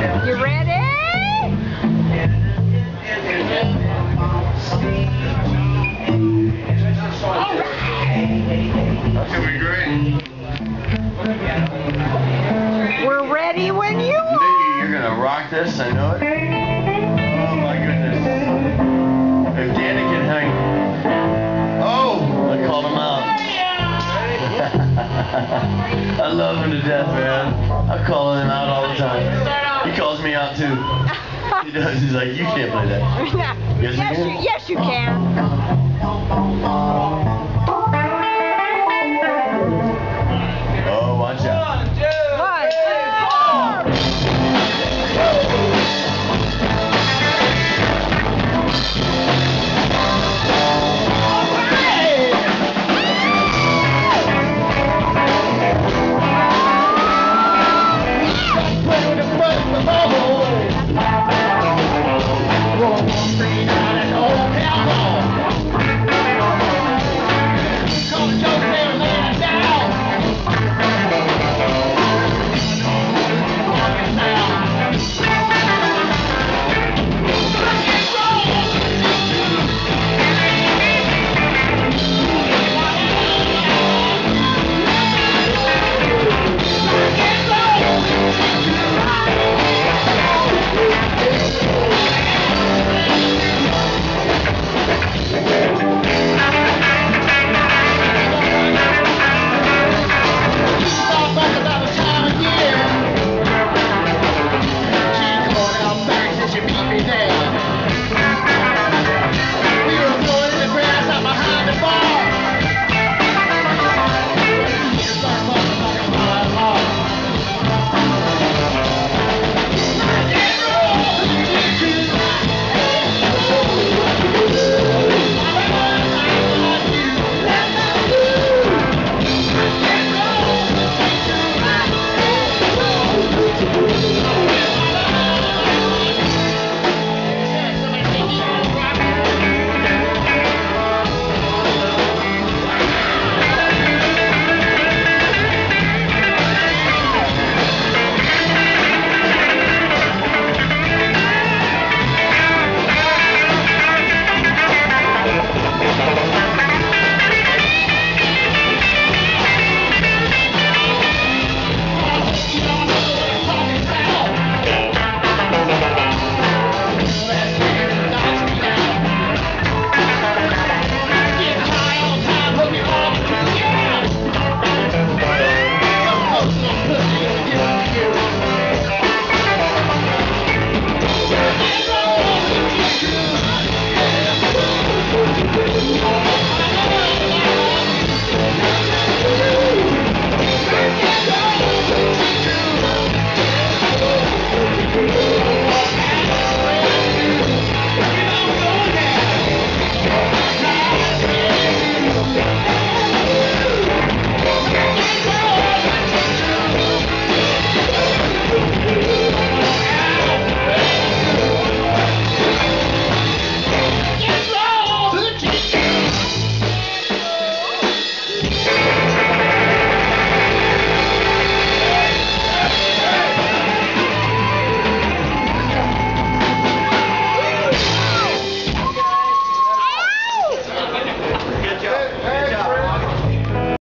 You ready? That's gonna be great. We're ready when you are. Nikki, you're gonna rock this, I know it. Oh my goodness. If Danny can hang. Oh! I called him out. I love him to death, man. I call him out all the time. He calls me out too. He does. He's like, you can't play that. Yes, Yes, you can.